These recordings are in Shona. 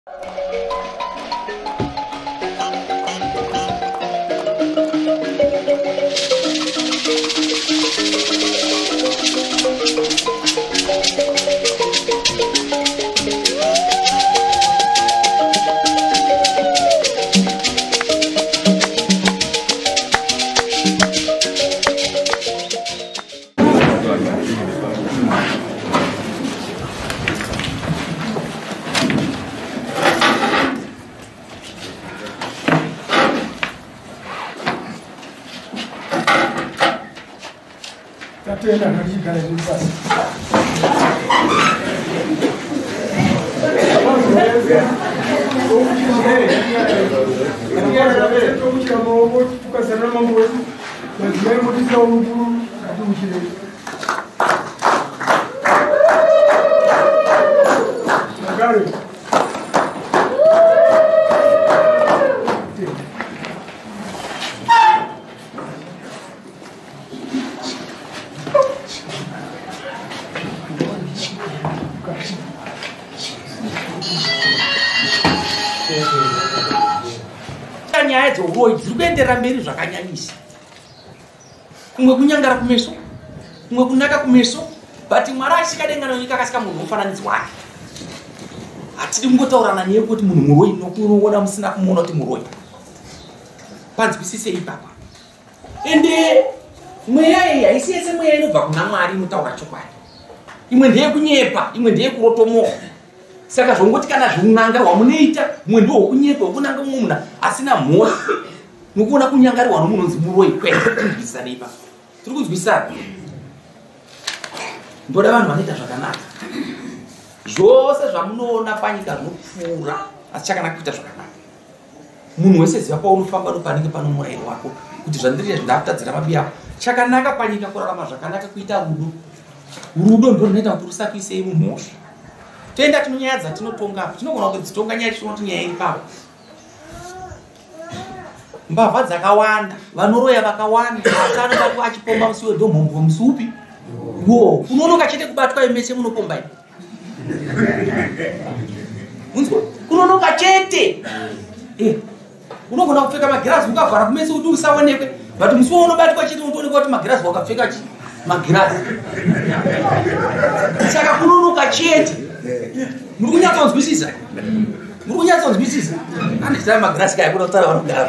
Mberi zvakanyanyisa kumwe kunyangara kumeso kumwe kunaka kumeso but Mwari achikadenga nyika akasika munhu mufananidzo wake atidi kungotaurana neye kuti munhu muroi nokuona musina kumuona kuti muroi panzwisise ipapa ende mweya iyi haisi yese mweya inobva kuna Mwari inotaura chokwadi imwe ndeye kunyepa imwe ndeye kurotomoka saka zvongoti kana zviun'anga hwamunoita mumwe ndiwo hwokunyepa hwokunanga mumwe munhu asina mhosva nokuona kunyangarirwa nomunonzi muroi kwete tinzwisisa neipa tiri kunzwisana ndoda vanhu vanoita zvakanaka zvose zvamunoona panyika zvinopfuura asi chakanaka kuita zvakanaka munhu wese ziva paunofamba nopanenge pano murayiro wako kuti zvandiriya zvindakutadzira mabi ako chakanaka panyika kurarama zvakanaka kuita rudo ndo rinoita kuti rusakuisei mumhosva toenda tinyaya dzatinotonga tinogona kudzitonga nyaya tichionoti nyaya iri pavo mbavha dzakawanda vanoroya vakawanda atano batwa achipomba musi wedhomhombo musi upi wo unonoka chete kubatwa imese munopomba ini munzwa unonoka chete unogona kupfeka magirazi ukavhara kumese kuti usaonekwe but musi unobatwa chete unotoonekwa kuti magirazi wakapfeka magirazi saka kunonoka chete muri kunyatsonzwisisa muri kunyatsonzwisisa andisai magirazi kaya kuda kutaura vanogara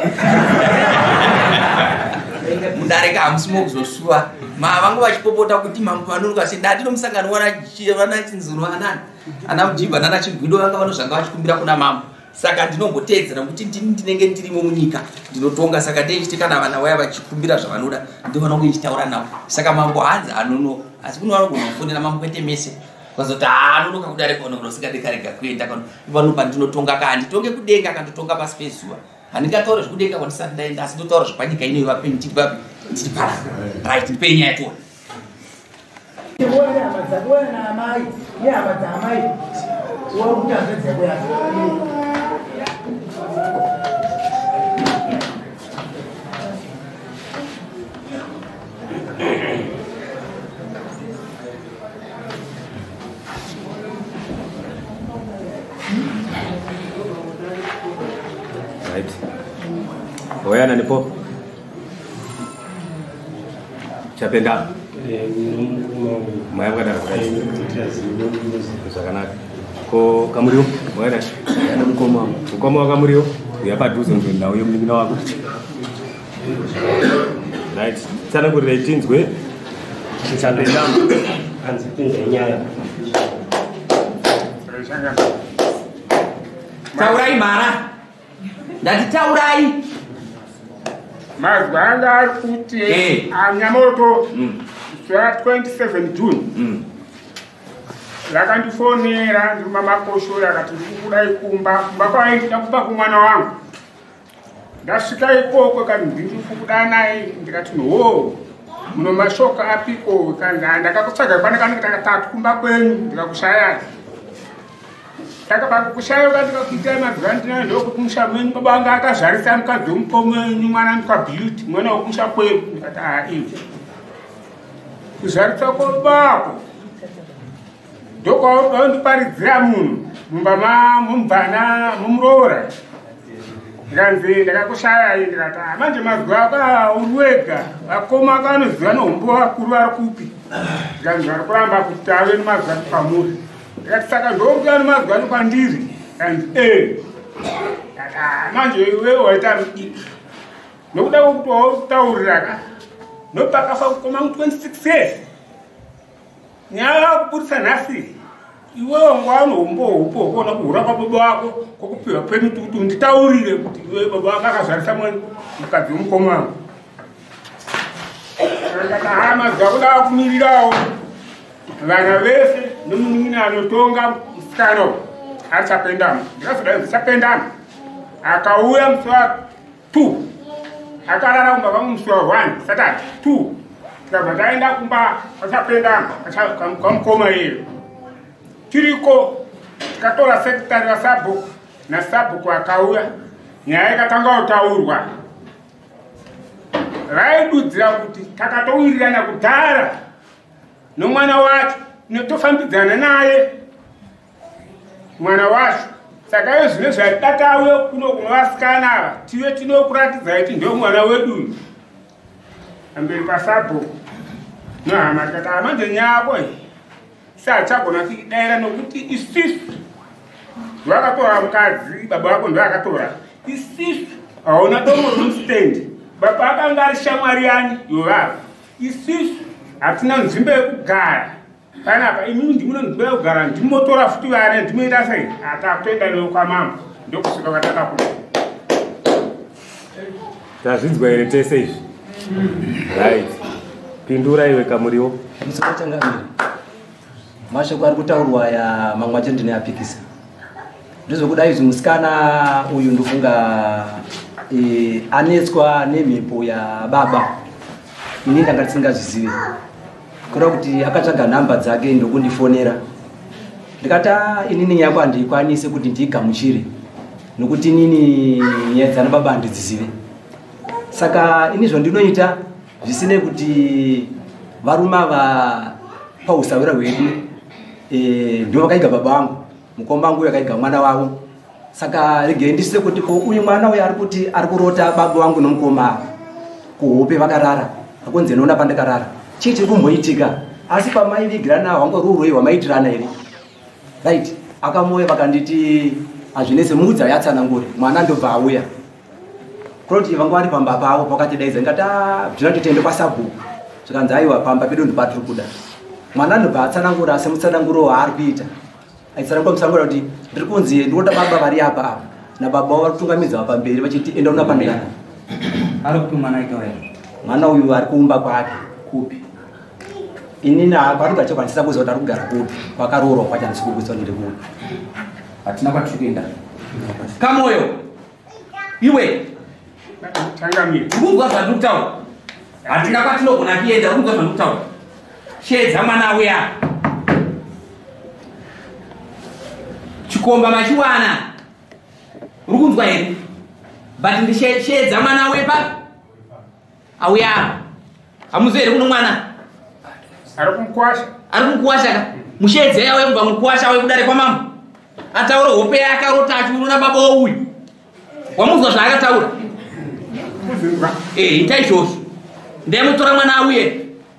mudareka hamusimo kuzosuwa vangu vachipopota kuti mamupanonoka sedati nomusangano vana chinzuro anani ana mujibha nana chigwido vanga vanozvanga vachikumbira kuna mambo saka ndinombotedzera kuti ndinenge ndirimo munyika ndinotonga saka ndeichiti kana vana vaya vachikumbira zvavanoda ndovanonge ichitaura navo saka mambo hanzi anono asi kuno vanogona kufonera mambo kwete mese kwazoti anonoka kudarika ono usingadekarega kuenda panopa ndinotonga kaa nditonge kudenga kandotonga pasi pezuva handingataure zvekudenga kwandisati ndaenda asi ndotaura zvepanyika ino ivapeni tiri para right ndipenya yatona right. Oyana nipo. Chapenda. Maya kada right. Zakanaka. Ko kamuriyo, oyana. Yana mukoma. Mukoma wa kamuriyo. Yapadhuze ndoenda uyo mningina wako. Right. Tsana kuti reitinzwe. Chapenda. Anzipinda nyaya. Taurai mara. Ndatitaurai mazwa anga ari kuti anyamoto 27 June lakandifonera ndiri mamakosho akati ndikudai kumba kwaindida kupa kumwana wangu ndasvika ikoko kandi ndikuda naye ndikati no muno mashoka apiko kandi ndakakutsvaga kwanekandikatatu kumba kwenyu ndikakushayai kushaya ndikakuitai mazuva ndinokuti musha menyu baba anga akazvarisa mukadzi womupomenyu mwana ndikabhiuti mwana wokumusha kweru ndikati iwe kuzvarisa kwobako ndokwaundiparidzira munhu Mumbama mumbana mumrora. Nganzi ndakakushaya ndikati manje mazwaka urwega akoma kanoziva nombo akuru ari kupi. Nganzi ari kuramba kuti ave nemazwani pamuri. Ndikati saka ndokuya nemazwani kwandiri. Nganzi manje iwe waita mudiki. Nokuda kwokuti wautaurira nopakafa kukoma 26 years. Nyaya kuburisa nhasi. Iwe ngwana umbo kuona kuhura kwababa wako kokupiwa pemitutu nditaurire kuti iwe baba wako akazvarisa mukadzi womukoma wangu. Ndakahama zvakuda kumirirawo vana vese nomunini anotonga musikana achapendama. Ndikazoda ndichapendama. Akauya musi wa 2 akarara kumba kwangu musi wa 1 Saturday 2 tikabva taenda kumba achapendama kwamukoma iyeyo. Tiriko tikatora sekretari wasabhuku nasabhuku akauya nyaya ikatanga kutaurwa. Vaidudzira kuti takatowirirana kudhara nomwana wacho notofambidzana naye mwana wacho. Saka iyo zvino zvatatawe kuno kunovasikana ava tive tinokuratidza kuti ndio mwana wedu amberi pasabhuku. Nohama tikati manje nyako sachagona kuidaira nokuti isisu vakatora mukadzi baba vako ndoakatora isisu hauna domo rinositendi. Baba akanga ari shamwari yani yovava. Isisu hatina nzvimbo yekugara panapa. Imimi ndimuno nzvimbo yekugara ndimotora futi vane ndimoita sei atakutoenda newe kwamama ndokusvika kwatakakuda. Tazvinzwa here tese izvi? Right. Pindura iwe Kamuriwo. Musichangamire. Mashoko ari kutaurwa ya mamwe acho ndinoapikisa. Ndizvokuda izvi musikana uyu ndofunga anetswa nemhepo ya baba. Ini ndanga tisingazvizive. Kuda kuti akatsvaga nhamba dzake ndokundifonera. Ndikata inini nyako handikwanise kuti ndigamuchire. Nokuti inini nyaya dzana baba handidzizive. Saka ini zvandinoita zvisine kuti varume ava pausawira hwedu ndio vakaiga baba vangu, mukoma wangu yakaiga mwana wavo. Saka regei ndisise kuti uyu mwana uyu ari kuti ari kurota baba vangu nomukoma kuhope vakarara. Akonzi noona pandakarara. Chii chiri kumboitika? Asi pamaivigirana hwangu rurwei hwamaitirana here. Right. Akamoya vakanditi azvinese mudza yatsanangure. Mwana ndobva auya. Kuroti vangu vari pamba pavo pakatidaidza ngata bvira titende kwasabhuku. Zvikanzi aiwa pamba pedu ndipatiri kuda. Mwana ndobva atsanangura semutsananguro waari kuita. Aitsanangura musangura kuti ndiri kunzi ndinoda baba vari apa nababa vari kutungamidza pamberi vachiti enda unapandikana. Ari kupi mwana aitaura? Mwana uyu ari kuumba kwake. Kupi? Inini paruka chakwanisa kuziva kuti ari kugara kupi. Kwakaroorwa kwacho handisi kukuziva ndiri kupi. Hatina kwatiri kuenda. Kamoyo iwe Changamire. ukunzwa zvandiri kutaura? Hatina kwatinogona kuenda. Ukunzwa zvandiri kutaura? Shedza mwana uya. Chikomba machiwana. Ukunzwa here? But ndishedza mwana wepa. Auya. Hamuzere kuno mwana. Ari kumukwasha. Ari kumukwasha ka. Mushedze yawe kubva mukwasha we kudare kwa mama. Ataura hope yake arota achiruna baba uyu. Wamuzwa zvaakataura? Ita izvozvo. Ndemutora mwana auye.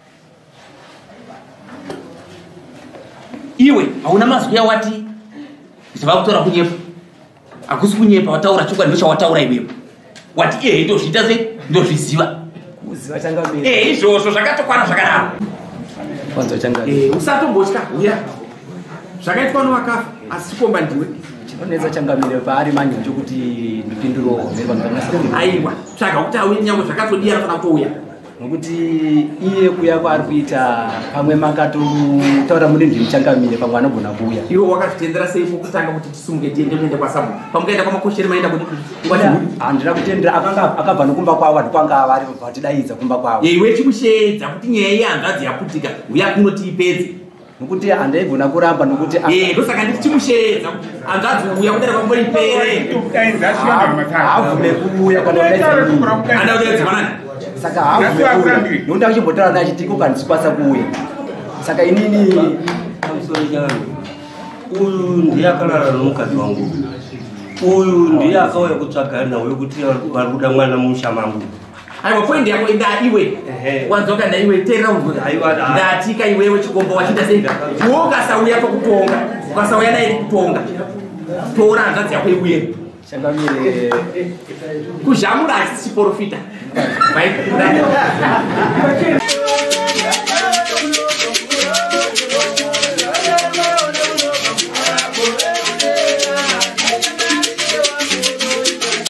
Iwe hauna mazwi awati zvava kutora kunyepa. Hakusi kunyepa, wataura chokwadi ndochawataura iwewe. Wati ndozviita sei? Ndozviziva. Kuziva changamire. Izvozvo zvakatokwana zvakanaka. Kwanza changamire. Usatombotya uya. Zvakaitwa novakafa asi chikomba ndiwe. Chinonetsa changamire paari manje chokuti ndipinduro nevanhu. Aiwa, tsvaga kuti auye nyangwe zvakatodira kana kutouya. Nokuti iye kuya kwaari kuita pamwe makatotaura muri ndimchangamire pamwe anogona kuuya. Iwe wakazvitendera sei kutanga kuti tisunge tiende muende kwasabu? Pamukaenda kwamakoshere maenda kuti handina kutendera akabva nokumba kwavo ndikwanga vari vatidaidza kumba kwavo. Iwe chimushedza kuti nyaya iyi hanzvadzi yaputika uya kunoti ipedze. Nokuti handaigona kuramba nokuti ndosaka nditi chimushedza kuti hanzvadzi uya kudare kwambori ipere. Havume kuuya anda kudaidza mwanani. Saka havume kuuya nokuti achimbotaura naye achiti kokandisipasa kuuya. Saka inini uyu ndiye akalala nomukadzi wangu. Uyu ndiye akauya kutsvaga nawe kuti vari kuda mwana mumushamangu. Aiwa point yako iwe. Wanzoka na iwe tera ungu. Ndatika iwewe chikombo wachita sei. Ukasauya pakutonga. Ukasauya naye kutonga. Tora hanzvadzi yako iuye. Chakamire Kuzhamura asi chiporofita. Vai.